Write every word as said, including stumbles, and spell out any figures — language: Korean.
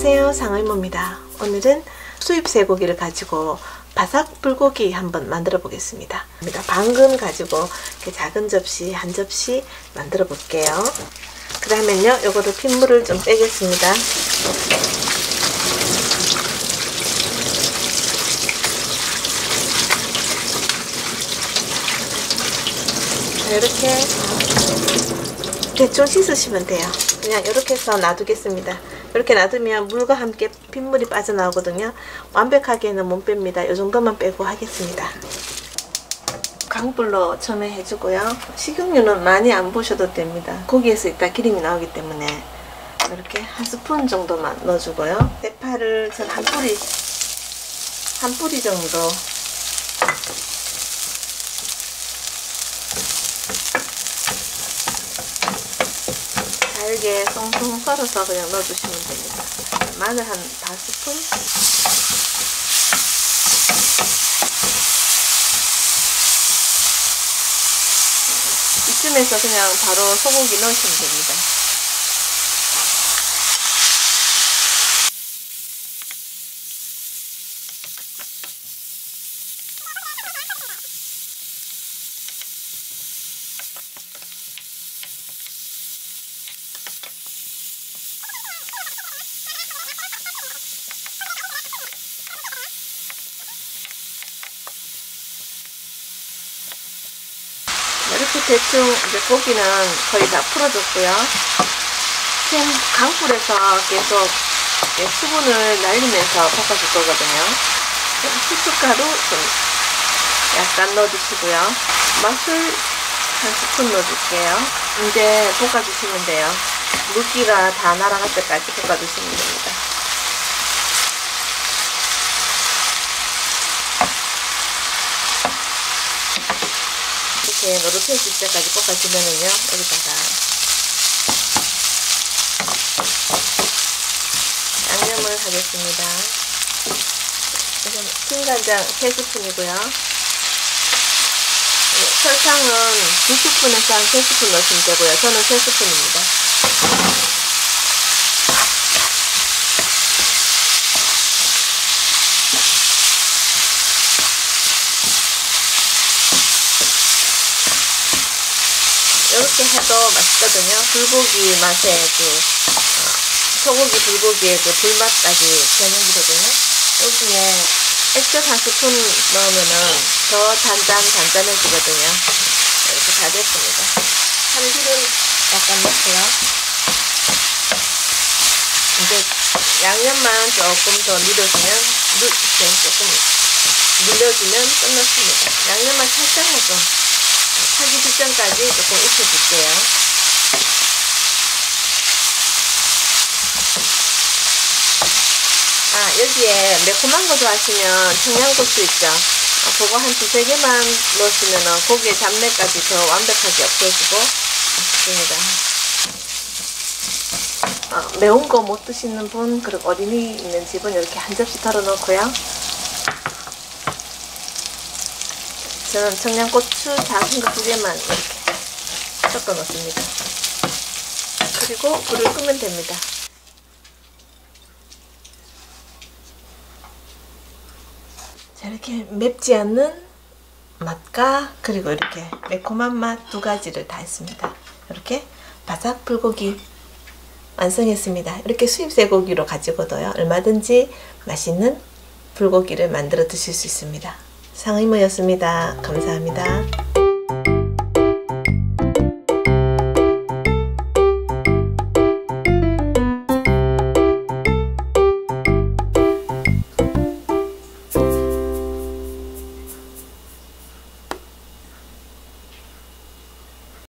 안녕하세요, 상의모입니다. 오늘은 수입 쇠고기를 가지고 바삭 불고기 한번 만들어 보겠습니다. 방금 가지고 이렇게 작은 접시 한 접시 만들어 볼게요. 그러면요, 요거를 핏물을 좀 빼겠습니다. 이렇게 대충 씻으시면 돼요. 그냥 이렇게 해서 놔두겠습니다. 이렇게 놔두면 물과 함께 핏물이 빠져나오거든요. 완벽하게는 못 뺍니다. 이 정도만 빼고 하겠습니다. 강불로 처음에 해주고요. 식용유는 많이 안 부으셔도 됩니다. 고기에서 이따 기름이 나오기 때문에 이렇게 한 스푼 정도만 넣어주고요. 대파를 전 한 뿌리 한 뿌리 정도 잘게 송송 썰어서 그냥 넣어주시면 됩니다. 마늘 한 다섯 스푼, 이쯤에서 그냥 바로 소고기 넣으시면 됩니다. 이렇게 대충 이제 고기는 거의 다 풀어줬고요. 강불에서 계속 수분을 날리면서 볶아줄 거거든요. 후춧가루 좀 약간 넣어주시고요. 맛술 한 스푼 넣어줄게요. 이제 볶아주시면 돼요. 물기가 다 날아갈 때까지 볶아주시면 됩니다. 이렇게 노릇해질 때까지 볶아주면은요, 여기다가 양념을 하겠습니다. 진간장 세 스푼이고요. 설탕은 두 스푼에서 한 세 스푼 넣으시면 되고요. 저는 세 스푼입니다. 이렇게 해도 맛있거든요. 불고기 맛에 그 어, 소고기 불고기의 그 불맛까지 전해지거든요. 여기에 액젓 한 스푼 넣으면은 더 단단 단단해지거든요. 이렇게 다 됐습니다. 참기름 약간 넣고요. 이제 양념만 조금 더 밀어주면 조금 밀려주면 끝났습니다. 양념만 살짝만 좀 타기 직전까지 조금 익혀줄게요. 아, 여기에 매콤한 거 좋아하시면 청양고추 있죠? 어, 그거 한 두세 개만 넣으시면 고기의 잡내까지 더 완벽하게 없어지고 맛있습니다. 어, 매운 거 못 드시는 분, 그리고 어린이 있는 집은 이렇게 한 접시 덜어 놓고요. 저는 청양고추 작은 거 두 개만 이렇게 섞어 넣습니다. 그리고 불을 끄면 됩니다. 자, 이렇게 맵지 않는 맛과 그리고 이렇게 매콤한 맛 두 가지를 다 했습니다. 이렇게 바삭 불고기 완성했습니다. 이렇게 수입 쇠고기로 가지고도요, 얼마든지 맛있는 불고기를 만들어 드실 수 있습니다. 상의모였습니다. 감사합니다.